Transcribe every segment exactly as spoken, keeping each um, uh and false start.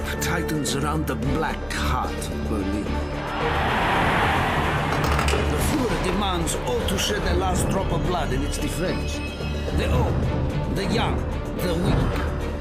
tightens around the black heart of Berlin. The Führer demands all to shed their last drop of blood in its defense. The old, the young, the weak.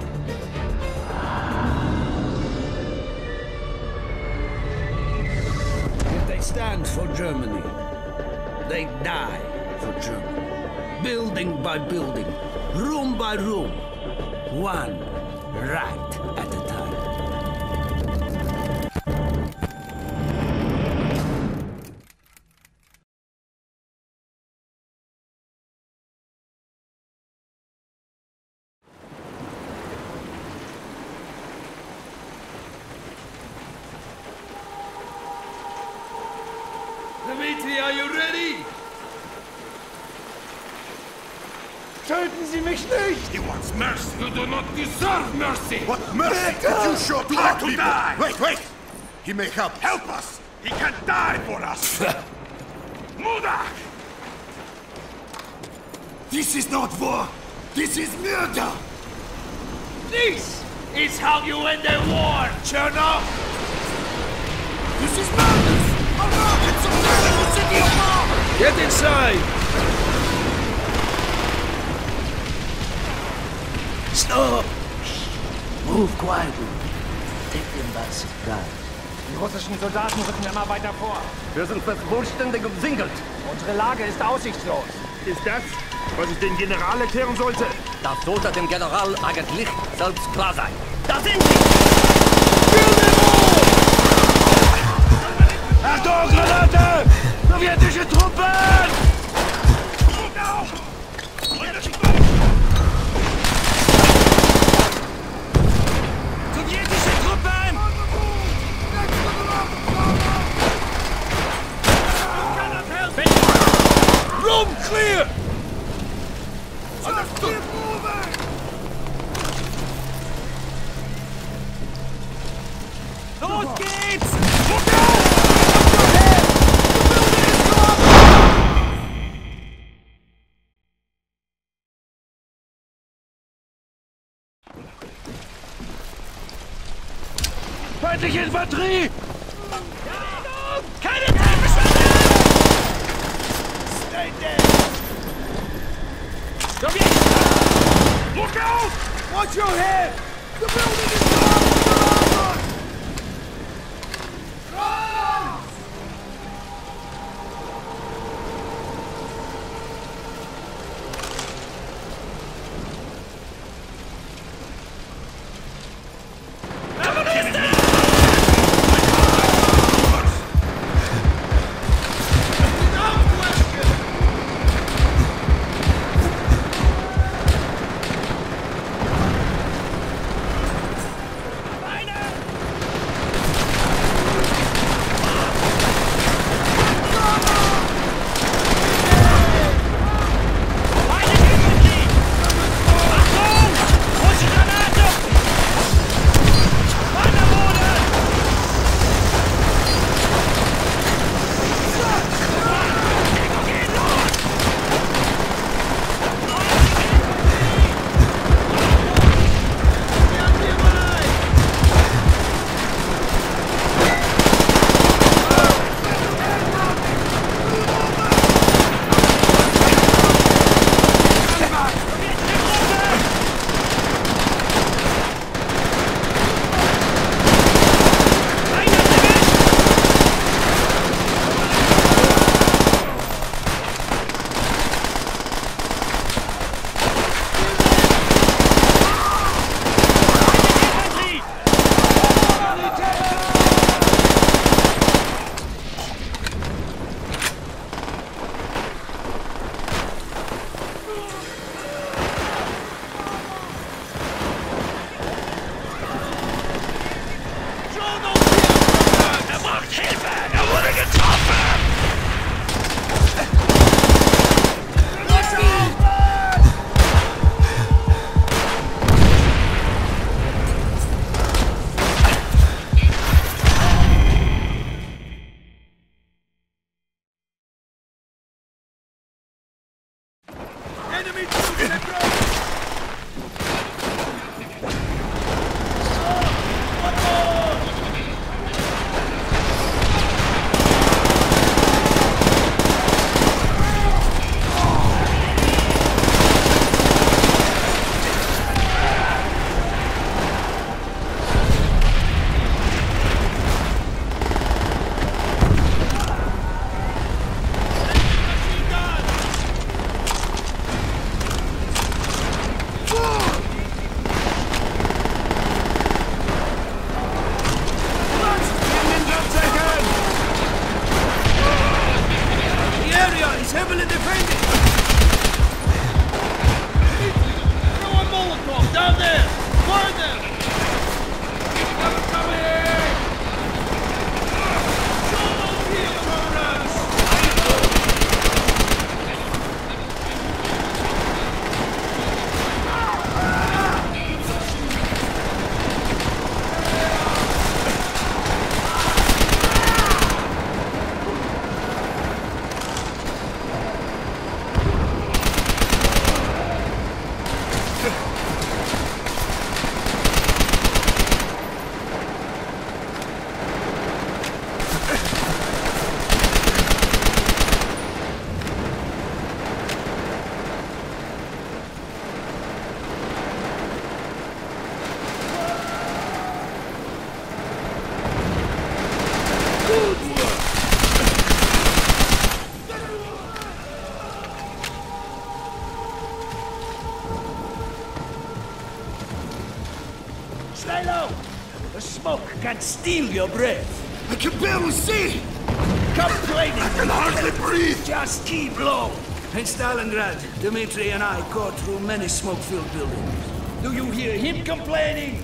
If they stand for Germany, they die for Germany. Building by building, room by room, one right at a time. Dimitri, are you ready? Töten Sie mich nicht! He wants mercy. You do not deserve mercy. What mercy did you show to our people? Die. Wait, wait! He may help. Help us! He can die for us! Muda! This is not war! This is murder! This is how you end a war, Chernobyl! This is madness! It's a murder city of war! Get inside! Stop! Move quietly. Take them by surprise. Die russischen Soldaten rücken immer weiter vor. Wir sind fast vollständig umsingelt. Unsere Lage ist aussichtslos. Ist das, was ich dem General erklären sollte? Das sollte dem General eigentlich selbst klar sein. Da sind sie! Achtung, Granate! Sowjetische Truppen! Sowjetische Truppen! Room clear! Understood! Los geht's! Feindliche Infanterie! Keine Trefferschwelle! Stay dead! Look out! Watch your head! The building is gone! Run! heavily defended! Throw a Molotov down there! Burn them! Never come here! Show here, runners! Stay low! The smoke can steal your breath. I can barely see! Complaining! I can hardly breathe! Just keep low! In Stalingrad, Dmitri and I go through many smoke-filled buildings. Do you hear him complaining?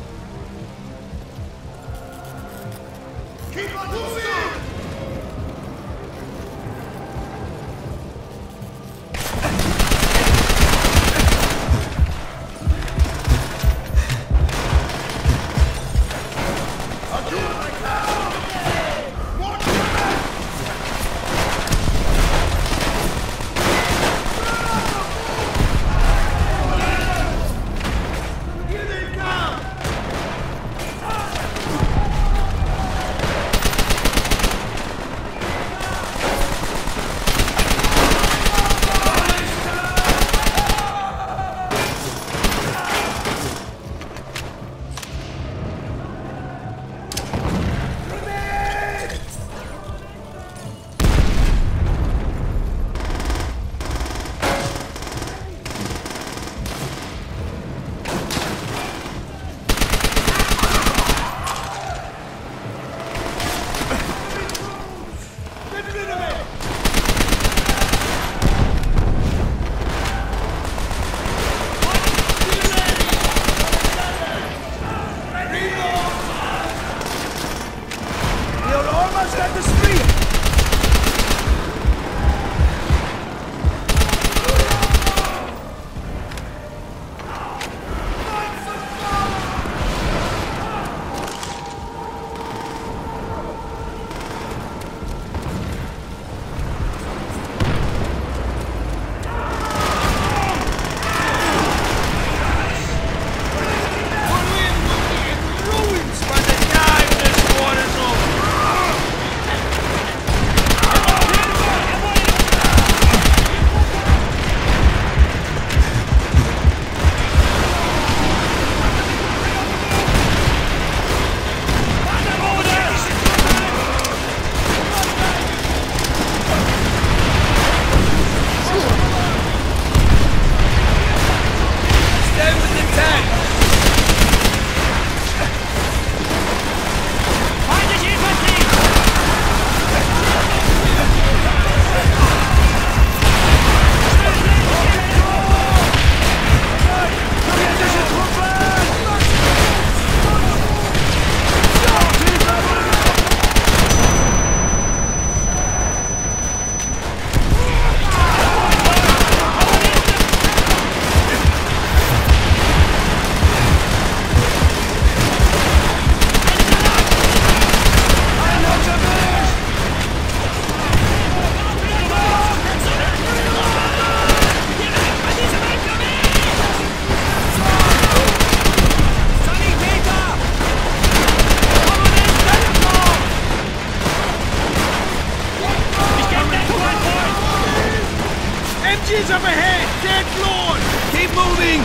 Keep on moving! Engines up ahead! Dead Lord! Keep moving!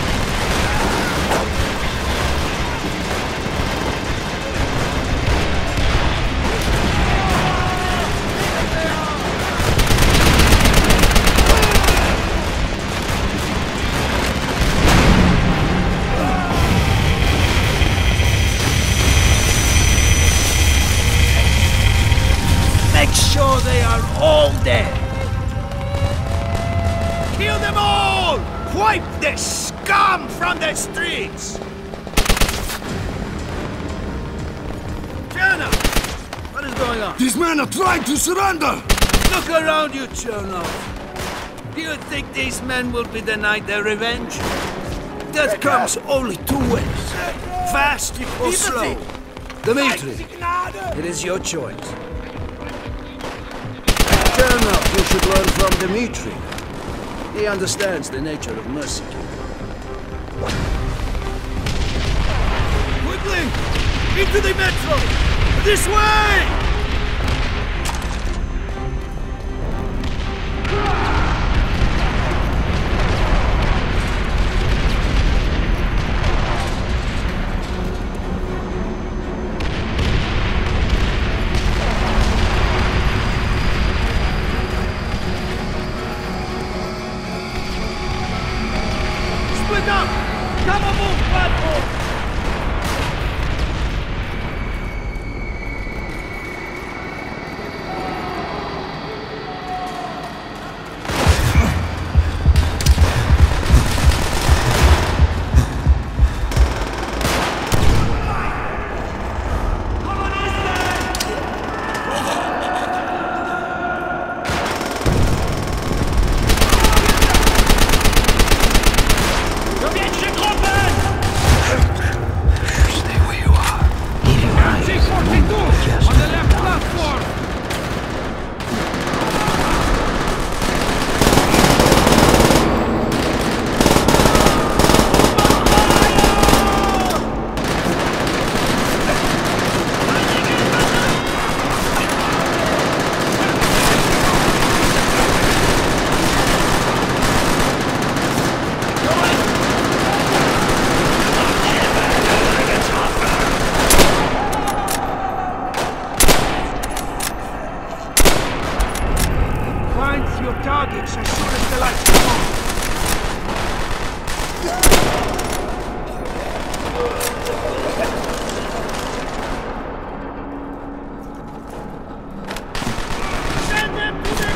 Make sure they are all dead. Kill them all! Wipe this scum from the streets! Chernow! What is going on? These men are trying to surrender! Look around you, Chernow. Do you think these men will be denied their revenge? That comes only two ways. Fast or slow. Dmitri, it is your choice. Chernow, you should learn from Dmitri. He understands the nature of mercy. Quickly! Into the metro! This way! Split up! Come on, move, platform! Targets as soon as the lights come on. Send them to the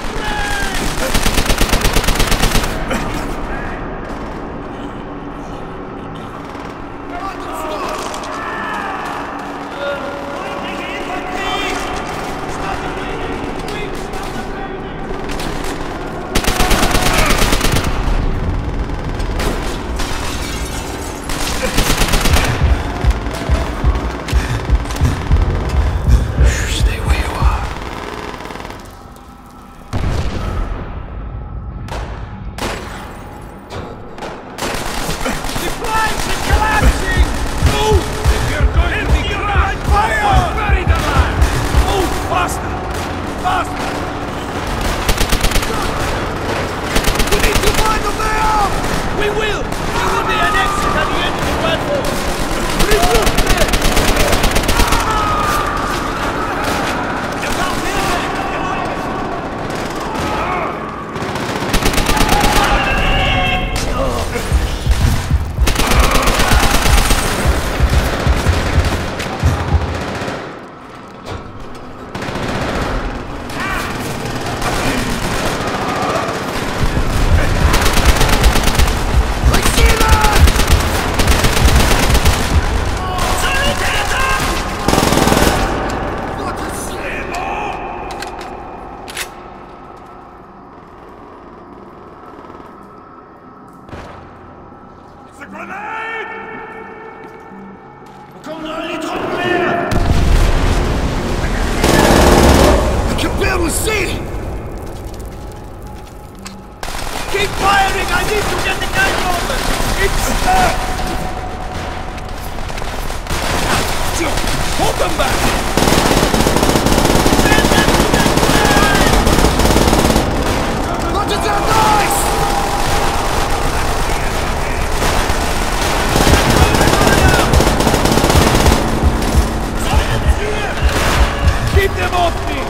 We will! There will be an exit at the end of the platform! Regroup there! Keep firing! I need to get the gun open! It's stuck! Hold them back! Send them to the ground! What is that noise? Keep them off me!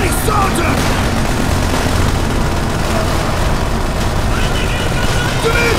Soldier! To me!